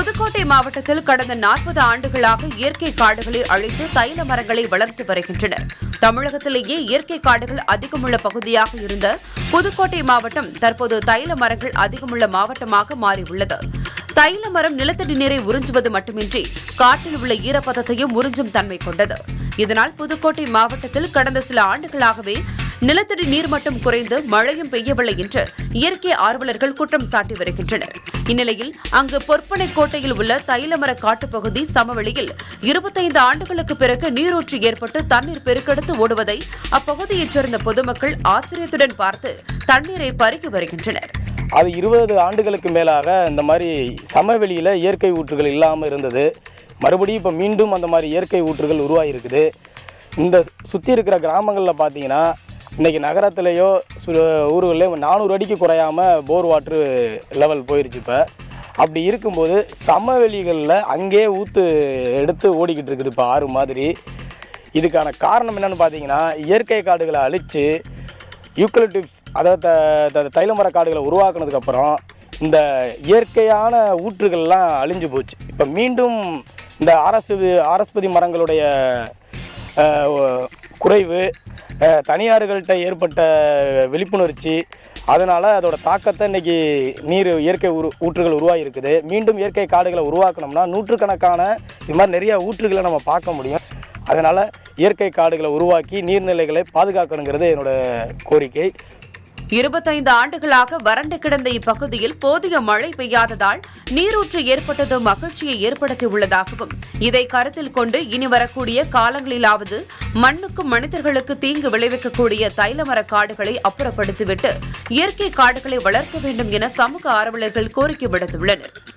புதுக்கோட்டை மாவட்டத்தில் கடந்த 40 ஆண்டுகளாக இயற்கை காடுகளை அழித்து தைல மரங்களை வளர்த்து வருகின்றனர். தமிழகத்திலேயே இயற்கை காடுகள் அதிகமுள்ள பகுதியாக இருந்த புதுக்கோட்டை மாவட்டம் தற்போது தைல மரங்கள் அதிகமுள்ள மாவட்டமாக மாறியுள்ளது. தைல மரம் நிலத்தடி நீரை உறிஞ்சுவது மட்டுமின்றி காட்டில் உள்ள ஈரப்பதத்தையும் உறிஞ்சும் தன்மை கொண்டது. இதனால் புதுக்கோட்டை மாவட்டத்தில் கடந்த சில ஆண்டுகளாகவே நிலத்தடி நீர்மட்டம் குறைந்து மழையும் பெய்யவில்லை என்று இயற்கை ஆர்வலர்கள் குற்றம் சாட்டி வருகின்றனர். இந்நிலையில் அங்கு பொற்பனைக்கோட்டையில் உள்ள தைலமர காட்டுப்பகுதி சமவெளியில் 25 ஆண்டுகளுக்கு பிறகு நீரூற்று ஏற்பட்டு தண்ணீர் பெருக்கெடுத்து ஓடுவதை அப்பகுதியைச் சேர்ந்த பொதுமக்கள் ஆச்சரியத்துடன் பார்த்து தண்ணீரை பருகி வருகின்றனர். அது 20 ஆண்டுகளுக்கு மேலாக இந்த மாதிரி சமவெளியில் இயற்கை ஊற்றுகள் இல்லாமல் இருந்தது. மறுபடியும் இப்போ மீண்டும் அந்த மாதிரி இயற்கை ஊற்றுகள் உருவாகிருக்குது. இந்த சுற்றி இருக்கிற கிராமங்களில் பார்த்தீங்கன்னா இன்றைக்கி நகரத்துலேயோ ஊர்கள்லேயோ 400 அடிக்கு குறையாமல் போர் வாட்ரு லெவல் போயிடுச்சு. இப்போ அப்படி இருக்கும்போது சமவெளிகளில் அங்கே ஊற்று எடுத்து ஓடிக்கிட்டு இருக்குது இப்போ ஆறு மாதிரி. இதுக்கான காரணம் என்னென்னு பார்த்தீங்கன்னா இயற்கை காடுகளை அழித்து யூக்கலிப்டிப்ஸ் அதாவது தைலமர காடுகளை உருவாக்குனதுக்கப்புறம் இந்த இயற்கையான ஊற்றுகள்லாம் அழிஞ்சு போச்சு. இப்போ மீண்டும் இந்த ஆரஸ்பதி மரங்களுடைய குறைவு, தனியார்கள்ட்ட ஏற்பட்ட விழிப்புணர்ச்சி, அதனால் அதோட தாக்கத்தை இன்றைக்கி இயற்கை ஊற்றுகள் உருவாகிருக்குது. மீண்டும் இயற்கை காடுகளை உருவாக்கணும்னா நூற்றுக்கணக்கான இது மாதிரி நிறைய ஊற்றுகளை நம்ம பார்க்க முடியும். அதனால் இயற்கை காடுகளை உருவாக்கி நீர்நிலைகளை பாதுகாக்கணுங்கிறது என்னோட கோரிக்கை. 25 ஆண்டுகளாக வறண்டு கிடந்த இப்பகுதியில் போதிய மழை பெய்யாததால் நீரூற்று ஏற்பட்டது மகிழ்ச்சியை ஏற்படுத்தியுள்ளதாகவும் இதை கருத்தில் கொண்டு இனி வரக்கூடிய காலங்களிலாவது மண்ணுக்கும் மனிதர்களுக்கு தீங்கு விளைவிக்கக்கூடிய தைலமர காடுகளை அப்புறப்படுத்திவிட்டு இயற்கை காடுகளை வளர்க்க வேண்டும் என சமூக ஆர்வலர்கள் கோரிக்கை விடுத்துள்ளனர்.